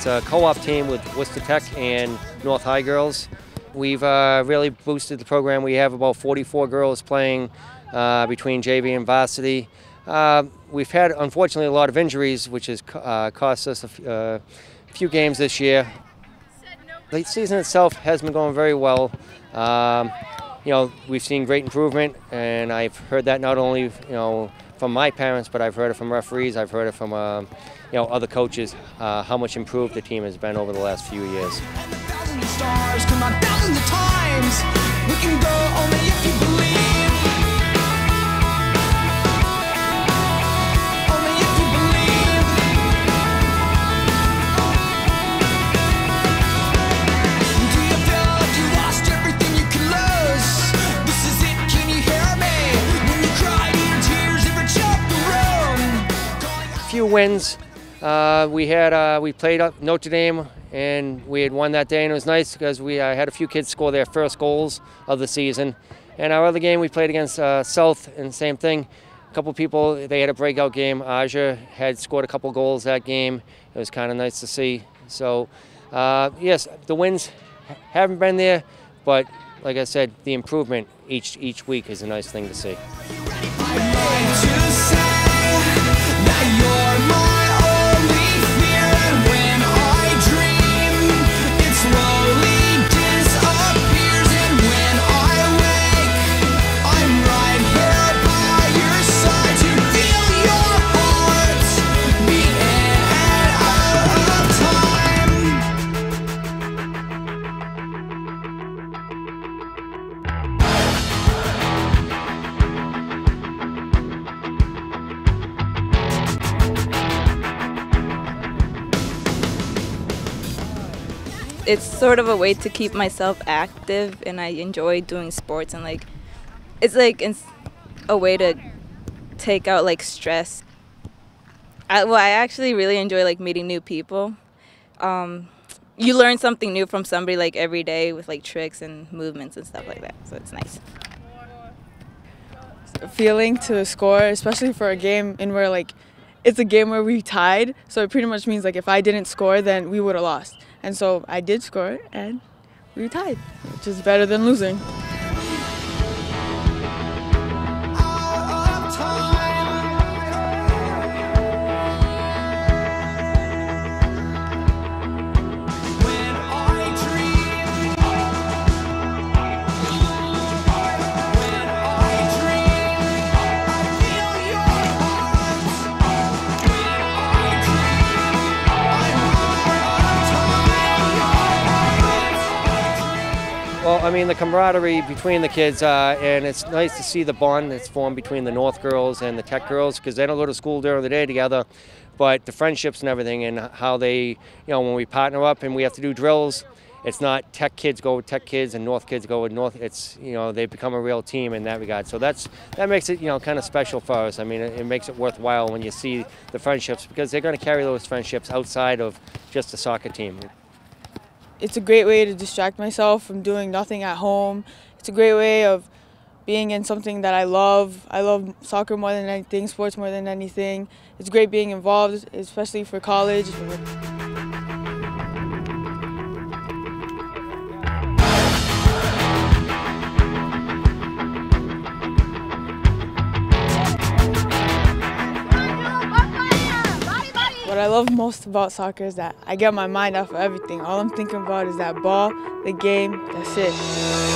a co-op team with Worcester Tech and North High girls. We've really boosted the program. We have about 44 girls playing between JV and varsity. We've had, unfortunately, a lot of injuries, which has cost us a few games this year. The season itself has been going very well. You know, we've seen great improvement, and I've heard that not only, you know, from my parents, but I've heard it from referees. I've heard it from you know, other coaches, how much improved the team has been over the last few years. Few wins. We played up Notre Dame, and we had won that day, and it was nice because we had a few kids score their first goals of the season. And our other game we played against South, and same thing. A couple people, they had a breakout game. Aja had scored a couple goals that game. It was kind of nice to see. So yes, the wins haven't been there, but like I said, the improvement each week is a nice thing to see. It's sort of a way to keep myself active, and I enjoy doing sports, and it's a way to take out stress. I actually really enjoy meeting new people. You learn something new from somebody every day with tricks and movements and stuff like that, so it's nice. Feeling to score, especially for a game in where it's a game where we tied, so it pretty much means if I didn't score, then we would have lost. And so I did score, and we tied, which is better than losing. Well, I mean, the camaraderie between the kids, and it's nice to see the bond that's formed between the North girls and the Tech girls, because they don't go to school during the day together, but the friendships and everything, and how they, when we partner up and we have to do drills, it's not Tech kids go with Tech kids and North kids go with North. It's, they become a real team in that regard. So that makes it, kind of special for us. I mean, it makes it worthwhile when you see the friendships, because they're going to carry those friendships outside of just a soccer team. It's a great way to distract myself from doing nothing at home. It's a great way of being in something that I love. I love soccer more than anything, sports more than anything. It's great being involved, especially for college. What I love most about soccer is that I get my mind off of everything. All I'm thinking about is that ball, the game, that's it.